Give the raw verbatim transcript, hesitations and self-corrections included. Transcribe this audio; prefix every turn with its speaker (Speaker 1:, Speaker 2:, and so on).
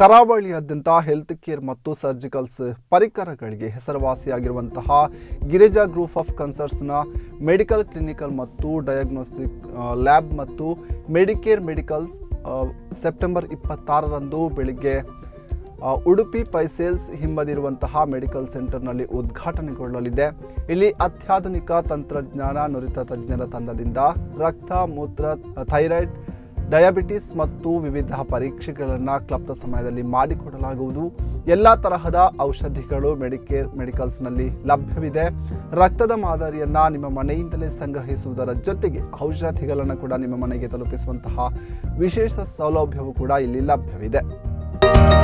Speaker 1: ಕರಾವಳಿಯಾದ್ಯಂತ health care ಮತ್ತು surgicals ಪರಿಕರಗಳಿಗೆ ಹೆಸರುವಾಸಿಯಾಗಿರುವಂತಹ ಗಿರಿಜಾ ಗ್ರೂಪ್ ಆಫ್ ಕನ್ಸರ್ನ್ಸ್ನ ಮೆಡಿಕಲ್ ಕ್ಲಿನಿಕಲ್ ಮತ್ತು ಡಯಾಗ್ನೋಸ್ಟಿಕ್ ಲ್ಯಾಬ್ ಮತ್ತು ಮೆಡಿಕೇರ್ ಮೆಡಿಕಲ್ಸ್ ಸೆಪ್ಟೆಂಬರ್ ಇಪ್ಪತ್ತಾರರಂದು ಬೆಳಿಗ್ಗೆ ಉಡುಪಿ ಪೈಸೇಲ್ಸ್ ಹಿಂಬದಿರುವಂತಹ ಮೆಡಿಕಲ್ ಸೆಂಟರ್ನಲ್ಲಿ ಉದ್ಘಾಟನೆಗೊಳ್ಳಲಿದೆ. ಇಲ್ಲಿ ಅತ್ಯಾಧುನಿಕ ತಂತ್ರಜ್ಞಾನ ನುರಿತ ತಜ್ಞರ ತಂಡದಿಂದ ರಕ್ತ, ಮೂತ್ರ, ಥೈರಾಯ್ಡ್, ಡಯಾಬಿಟಿಸ್ ಮತ್ತು ವಿವಿಧ ಪರೀಕ್ಷೆಗಳನ್ನು ಕ್ಲಬ್ನ ಸಮಯದಲ್ಲಿ ಮಾಡಿಕೊಡಲಾಗುವುದು. ಎಲ್ಲ ತರಹದ ಔಷಧಿಗಳು ಮೆಡಿಕೇರ್ ಮೆಡಿಕಲ್ಸ್ನಲ್ಲಿ ಲಭ್ಯವಿದೆ. ರಕ್ತದ ಮಾದರಿಯನ್ನು ನಿಮ್ಮ ಮನೆಯಿಂದಲೇ ಸಂಗ್ರಹಿಸುವುದರ ಜೊತೆಗೆ ಔಷಧಿಗಳನ್ನು ಕೂಡ ನಿಮ್ಮ ಮನೆಗೆ ತಲುಪಿಸುವಂತಹ ವಿಶೇಷ ಸೌಲಭ್ಯವೂ ಕೂಡ ಇಲ್ಲಿ ಲಭ್ಯವಿದೆ.